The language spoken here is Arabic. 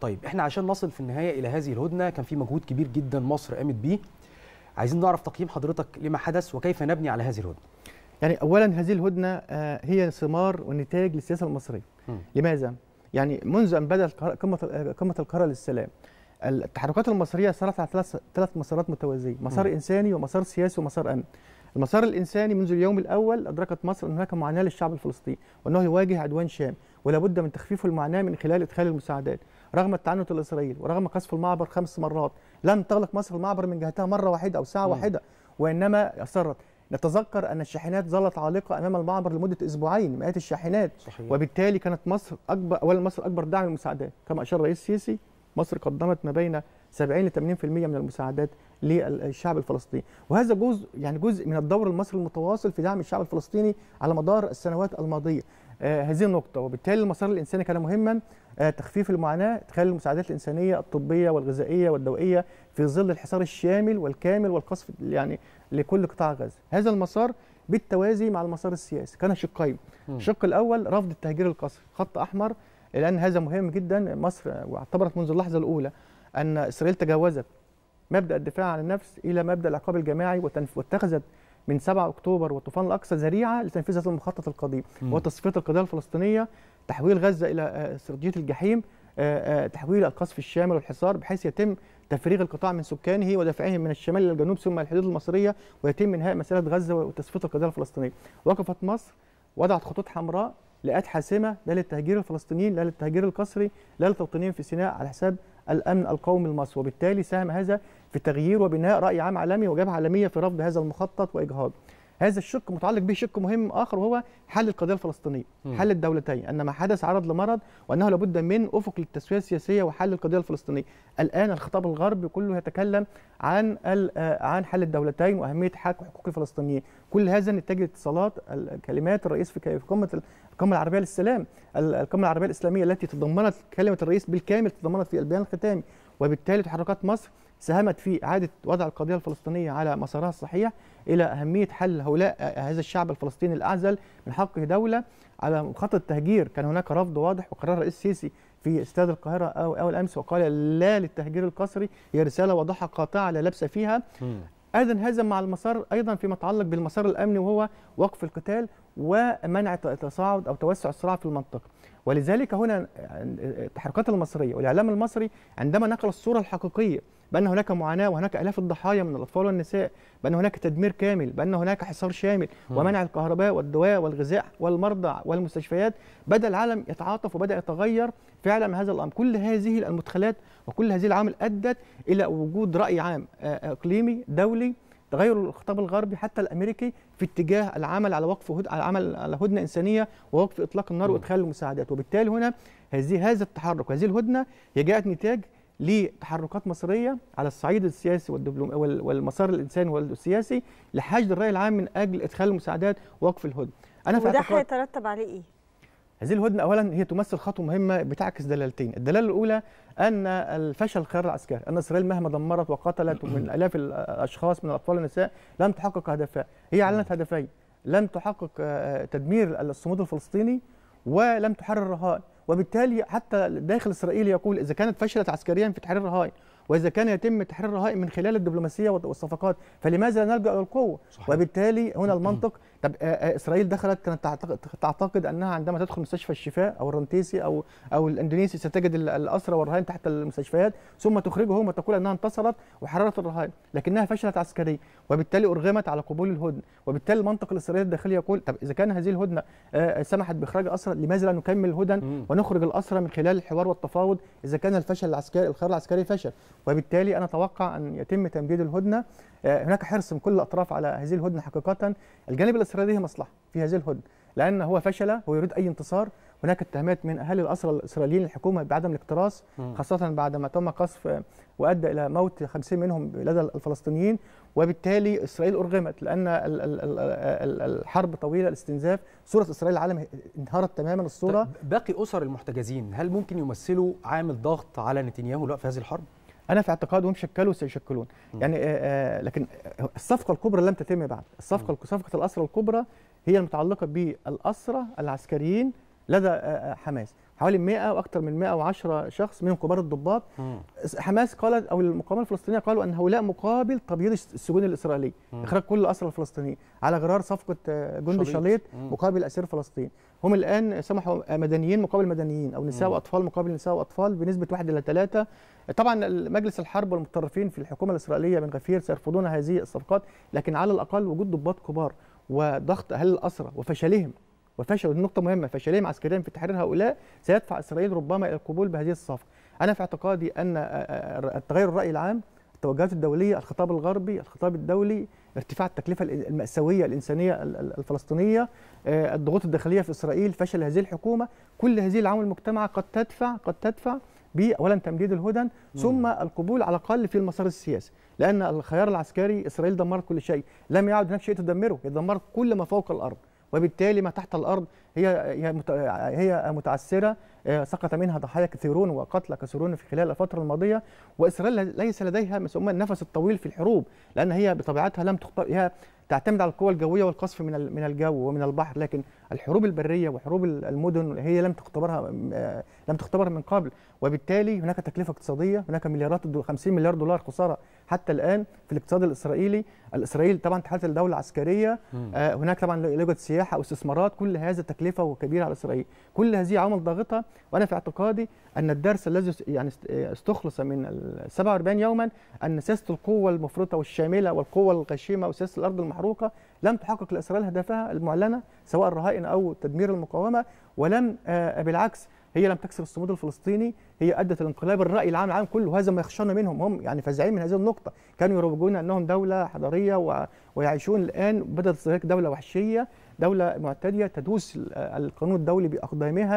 طيب احنا عشان نصل في النهايه الى هذه الهدنه كان في مجهود كبير جدا مصر قامت بيه. عايزين نعرف تقييم حضرتك لما حدث وكيف نبني على هذه الهدنه. يعني اولا هذه الهدنه هي ثمار ونتاج للسياسه المصريه. لماذا؟ يعني منذ ان بدات قمه القاهره للسلام التحركات المصريه سارت على ثلاث مسارات متوازيه، مسار انساني ومسار سياسي ومسار امني. المسار الانساني منذ اليوم الاول ادركت مصر ان هناك معاناه للشعب الفلسطيني وانه يواجه عدوان شامل ولا بد من تخفيف المعاناه من خلال ادخال المساعدات. رغم التعنت الاسرائيلي ورغم قصف المعبر 5 مرات لم تغلق مصر المعبر من جهتها مره واحده او ساعه واحده، وانما اصرت. نتذكر ان الشاحنات ظلت عالقه امام المعبر لمده اسبوعين، مئات الشاحنات. صحيح. وبالتالي كانت مصر اكبر داعم للمساعدات. كما اشار الرئيس السيسي مصر قدمت ما بين 70 ل 80% من المساعدات للشعب الفلسطيني، وهذا جزء من الدور المصري المتواصل في دعم الشعب الفلسطيني على مدار السنوات الماضيه. هذه النقطه. وبالتالي المسار الانساني كان مهما، تخفيف المعاناه، ادخال المساعدات الانسانيه الطبيه والغذائيه والدوائيه في ظل الحصار الشامل والكامل والقصف يعني لكل قطاع غزه. هذا المسار بالتوازي مع المسار السياسي كان شقين. الشق الاول رفض التهجير القسري، خط احمر، لان هذا مهم جدا. مصر واعتبرت منذ اللحظه الاولى ان اسرائيل تجاوزت مبدا الدفاع عن النفس الى مبدا العقاب الجماعي، واتخذت من 7 اكتوبر وطوفان الاقصى ذريعه لتنفيذ هذا المخطط القديم وتصفيه القضيه الفلسطينيه، تحويل غزه الى استراتيجيه الجحيم، تحويل القصف الشامل والحصار بحيث يتم تفريغ القطاع من سكانه ودفعهم من الشمال الى الجنوب ثم الحدود المصريه، ويتم انهاء مساله غزه وتصفيه القضيه الفلسطينيه. وقفت مصر وضعت خطوط حمراء لآت حاسمه، لا للتهجير الفلسطينيين، لا للتهجير القسري، لا للتوطينيين في سيناء، على حساب الامن القومي المصري. وبالتالي ساهم هذا في تغيير وبناء راي عام عالمي وجبهه عالميه في رفض هذا المخطط واجهاضه. هذا الشق متعلق به شق مهم اخر وهو حل القضيه الفلسطينيه، حل الدولتين، ان ما حدث عرض لمرض وانه لابد من افق للتسويه السياسيه وحل القضيه الفلسطينيه. الان الخطاب الغربي كله يتكلم عن حل الدولتين واهميه حق حقوق الفلسطينيين. كل هذا نتاج اتصالات كلمات الرئيس في القمه العربيه للسلام، القمه العربيه الاسلاميه التي تضمنت كلمه الرئيس بالكامل، تضمنت في البيان الختامي. وبالتالي تحركات مصر ساهمت في إعادة وضع القضية الفلسطينية على مسارها الصحيح، إلى أهمية حل هذا الشعب الفلسطيني الأعزل من حقه دولة. على مخطط التهجير كان هناك رفض واضح، وقرار الرئيس السيسي في استاد القاهرة أول أمس وقال لا للتهجير القسري، هي رسالة واضحة قاطعة لا لبس فيها. أيضا هذا مع المسار أيضا فيما يتعلق بالمسار الأمني وهو وقف القتال ومنع تصاعد أو توسع الصراع في المنطقة. ولذلك هنا التحركات المصرية والإعلام المصري عندما نقل الصورة الحقيقية بأن هناك معاناة وهناك آلاف الضحايا من الأطفال والنساء، بأن هناك تدمير كامل، بأن هناك حصار شامل ومنع الكهرباء والدواء والغذاء والمرضى والمستشفيات، بدأ العالم يتعاطف وبدأ يتغير فعلا من هذا الأمر. كل هذه المدخلات وكل هذه العوامل أدت إلى وجود رأي عام إقليمي دولي، تغير الخطاب الغربي حتى الامريكي في اتجاه العمل على على هدنه انسانيه ووقف اطلاق النار وادخال المساعدات. وبالتالي هنا هذا التحرك وهذه الهدنه هي جاءت نتاج لتحركات مصريه على الصعيد السياسي والمسار الانساني والسياسي لحشد الراي العام من اجل ادخال المساعدات ووقف الهدنه. وده هيترتب عليه ايه؟ هذه الهدنه اولا هي تمثل خطوه مهمه بتعكس دلالتين. الدلاله الاولى ان الفشل الخيار العسكري، ان اسرائيل مهما دمرت وقتلت من الاف الاشخاص من الاطفال والنساء لم تحقق هدفها. هي اعلنت هدفين، لم تحقق تدمير الصمود الفلسطيني ولم تحرر الرهائن. وبالتالي حتى داخل اسرائيل يقول اذا كانت فشلت عسكريا في تحرير الرهائن واذا كان يتم تحرير الرهائن من خلال الدبلوماسيه والصفقات فلماذا لا نلجا الى القوه؟ وبالتالي هنا المنطق. طب اسرائيل كانت تعتقد انها عندما تدخل مستشفى الشفاء او الرنتيسي او الاندونيسي ستجد الاسرى والرهائن تحت المستشفيات ثم تخرجهم وتقول انها انتصرت وحررت الرهائن، لكنها فشلت عسكريا وبالتالي ارغمت على قبول الهدنه. وبالتالي المنطق الاسرائيلي الداخلي يقول طب اذا كان هذه الهدنه سمحت باخراج اسرى لماذا لا نكمل الهدن ونخرج الاسرى من خلال الحوار والتفاوض اذا كان الفشل العسكري الخيار العسكري فشل. وبالتالي انا اتوقع ان يتم تمديد الهدنه. هناك حرص من كل الاطراف على هذه الهدنه حقيقه. الجانب الاسرائيلي مصلحه في هذه الهدنه لان هو فشل، هو يريد اي انتصار. هناك اتهامات من اهالي الاسرى الاسرائيليين للحكومه بعدم الاكتراث، خاصه بعدما تم قصف وادى الى موت 50 منهم لدى الفلسطينيين. وبالتالي اسرائيل ارغمت لان الحرب طويله، الاستنزاف، صوره اسرائيل العالم انهارت تماما الصوره. باقي اسر المحتجزين هل ممكن يمثلوا عامل ضغط على نتنياهو في هذه الحرب؟ أنا في اعتقادهم شكلوا وسيشكلون. يعني لكن الصفقة الكبرى لم تتم بعد. صفقة الأسرى الكبرى هي المتعلقة بالأسرى العسكريين لدى حماس، حوالي 100 واكثر من 110 شخص منهم كبار الضباط. حماس قالت او المقاومه الفلسطينيه قالوا ان هؤلاء مقابل تبييض السجون الاسرائيليه، اخراج كل الاسرى الفلسطينيين على غرار صفقه جندي شاليط مقابل اسير فلسطين. هم الان سمحوا مدنيين مقابل مدنيين او نساء واطفال مقابل نساء واطفال بنسبه 1:3. طبعا مجلس الحرب والمتطرفين في الحكومه الاسرائيليه من غفير سيرفضون هذه الصفقات، لكن على الاقل وجود ضباط كبار وضغط اهل الاسرى وفشل النقطة مهمة، فشلهم عسكريا في تحرير هؤلاء سيدفع إسرائيل ربما إلى القبول بهذه الصفقة. أنا في اعتقادي أن التغير الرأي العام، التوجهات الدولية، الخطاب الغربي، الخطاب الدولي، ارتفاع التكلفة المأساوية الإنسانية الفلسطينية، الضغوط الداخلية في إسرائيل، فشل هذه الحكومة، كل هذه العوامل المجتمعة قد تدفع أولا تمديد الهدن ثم القبول على الأقل في المسار السياسي، لأن الخيار العسكري إسرائيل دمرت كل شيء، لم يعد هناك شيء تدمره، هي دمرت كل ما فوق الأرض، وبالتالي ما تحت الارض هي متعثره، سقط منها ضحايا كثيرون وقتلى كثيرون في خلال الفتره الماضيه، واسرائيل ليس لديها ما يسمى النفس الطويل في الحروب، لان هي بطبيعتها هي تعتمد على القوى الجويه والقصف من الجو ومن البحر، لكن الحروب البريه وحروب المدن هي لم تختبرها من قبل، وبالتالي هناك تكلفه اقتصاديه، هناك مليارات 50 مليار دولار خساره حتى الان في الاقتصاد الاسرائيلي. الاسرائيلي طبعا تحالت الدوله عسكريه، هناك طبعا لا يوجد سياحه او استثمارات، كل هذا تكلفه كبيره على اسرائيل، كل هذه عوامل ضاغطه. وانا في اعتقادي ان الدرس الذي يعني استخلص من 47 يوما ان سياسه القوه المفرطه والشامله والقوه الغشيمه وسياسه الارض المحروقه لم تحقق لاسرائيل هدفها المعلنه سواء الرهائن او تدمير المقاومه، ولم بالعكس هي لم تكسر الصمود الفلسطيني، هي ادت الانقلاب الراي العام العالم كله، هذا ما يخشون منهم، هم يعني فزعين من هذه النقطه، كانوا يروجون انهم دوله حضاريه ويعيشون الان بدات ذلك دوله وحشيه، دوله معتديه تدوس القانون الدولي باقدامها.